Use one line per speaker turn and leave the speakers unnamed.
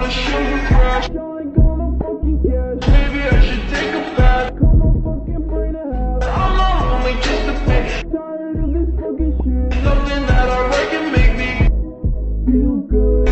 wanna shoot you crash. Y'all ain't gonna fucking catch. Maybe I should take a bath. Cut my fucking brain in half. I'm not only just a bitch. Tired of this fucking shit. Something that I reckon make me feel good.